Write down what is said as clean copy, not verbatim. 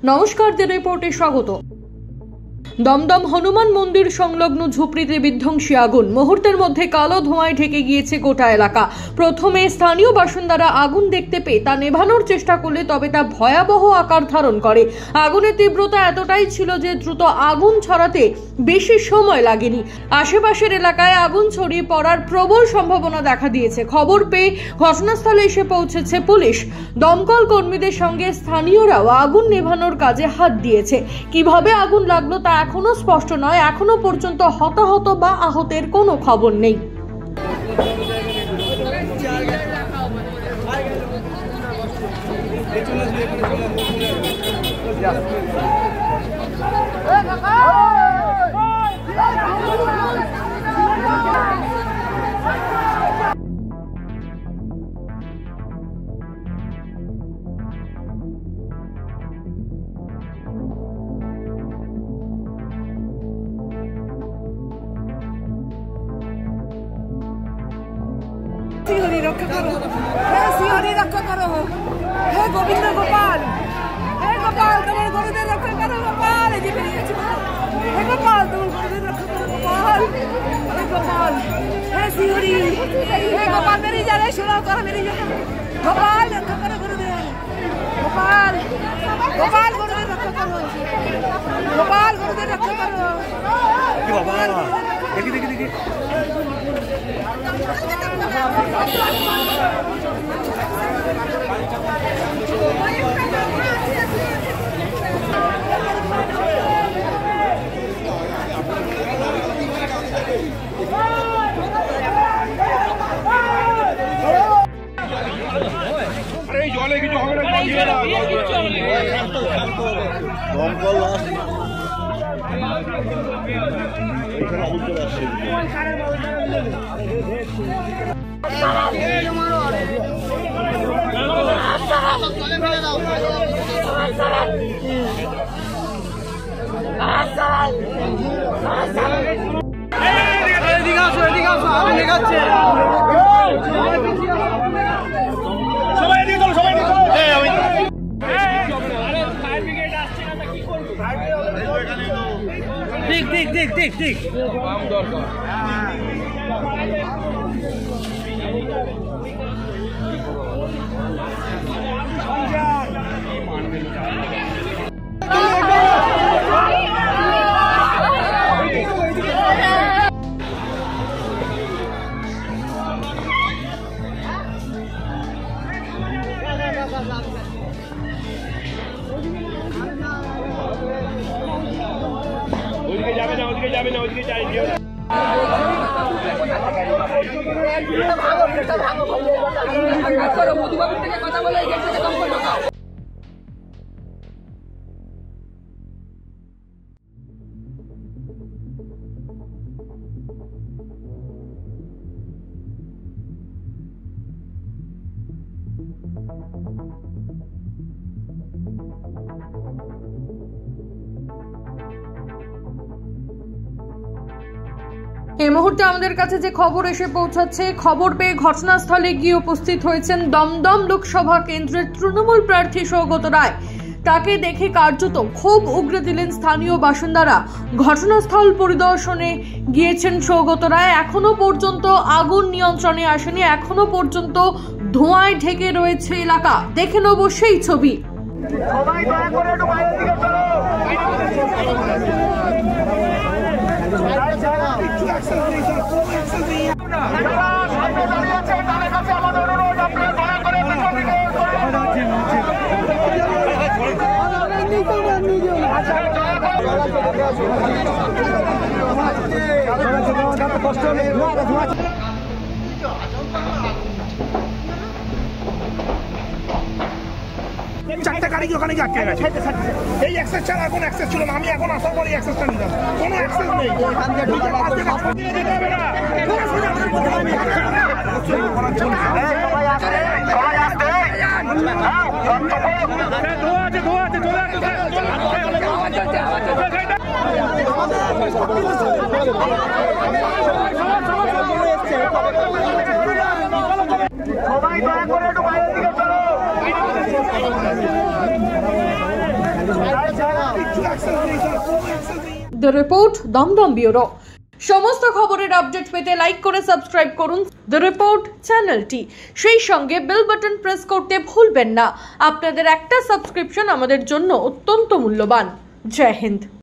নমস্কার, দ্য রিপোর্টে স্বাগত। দমদম হনুমান মন্দির সংলগ্ন ঝুপড়িতে বিধ্বংসী আগুন, মুহূর্তের মধ্যে কালো ধোঁয়ায় ঢেকে গিয়েছে গোটা এলাকা। প্রথমে স্থানীয় বাসিন্দারা আগুন দেখতে পেয়ে তা নেভানোর চেষ্টা করলে তবে তা ভয়াবহ আকার ধারণ করে। আগুনের তীব্রতা এতটাই ছিল যে দ্রুত আগুন ছড়াতে বেশি সময় লাগেনি। আশেপাশের এলাকায় আগুন ছড়িয়ে পড়ার প্রবল সম্ভাবনা দেখা দিয়েছে। খবর পেয়ে ঘটনাস্থলে এসে পৌঁছেছে পুলিশ। দমকল কর্মীদের সঙ্গে স্থানীয়রাও আগুন নেভানোর কাজে হাত দিয়েছে। কিভাবে আগুন লাগলো তা এখনো স্পষ্ট নয়। এখনো পর্যন্ত হতাহত বা আহতের কোনো খবর নেই। श्री रक्षा करो, हे श्री रक्षा करो, हे गोविंद गोपाल, हे गोपाल तुम्हारे गुरुदेव रक्षा करो गोपाल, जी मेरी हे गोपाल तुम गुरुदेव रक्षा करो गोपाल, हे गोपाल, हे श्री, हे गोपाल मेरी जाने सुनो करो मेरी जाने, गोपाल रक्षा करो गुरुदेव, गोपाल, गोपाल गुरुदेव रक्षा करो, गोपाल गुरुदेव रक्षा करो, गोपाल देखिए देखिए देखिए अरे जले কিছু হবে না, দিয়ে দাও দমকল লাস্ট এখানে আগুন চলে আসছে। ঠিক ওইদিকে যাবে না, ওইদিকে যাবে না, ওইদিকে যাই দিও না। এই মুহূর্তে আমাদের কাছে যে খবর এসে পৌঁছাচ্ছে, খবর পেয়ে ঘটনাস্থলে গিয়ে উপস্থিত হয়েছেন দমদম লোকসভা কেন্দ্রের তৃণমূল প্রার্থী সৌগত রায়। তাকে দেখে কার্যত ক্ষোভ উগরে দিলেন স্থানীয় বাসিন্দারা। ঘটনাস্থল পরিদর্শনে গিয়েছেন সৌগত রায়। এখনো পর্যন্ত আগুন নিয়ন্ত্রণে আসেনি, এখনো পর্যন্ত ধোঁয়ায় ঢেকে রয়েছে এলাকা। দেখে নেব সেই ছবি। সবাই দয়া করে একটু বাইরের দিকে চলো। চারটে গাড়ি ওখানে গিয়ে আটকে গেছে। এই অ্যাক্সেস ছাড়া এখন অ্যাক্সেস ছিল না। আমি এখন আসার পরে অ্যাক্সেসটা নিলাম, কোনো অ্যাক্সেস নেই। সবাই দয়া করে একটু বাইরের দিকে চলো। The report Dum Dum bureau. সমস্ত খবরের আপডেট পেতে লাইক করে সাবস্ক্রাইব করুন দ্য রিপোর্ট চ্যানেলটি। সেই সঙ্গে বেল বাটন প্রেস করতে ভুলবেন না। আপনাদের একটা সাবস্ক্রিপশন আমাদের জন্য অত্যন্ত মূল্যবান। জয় হিন্দ।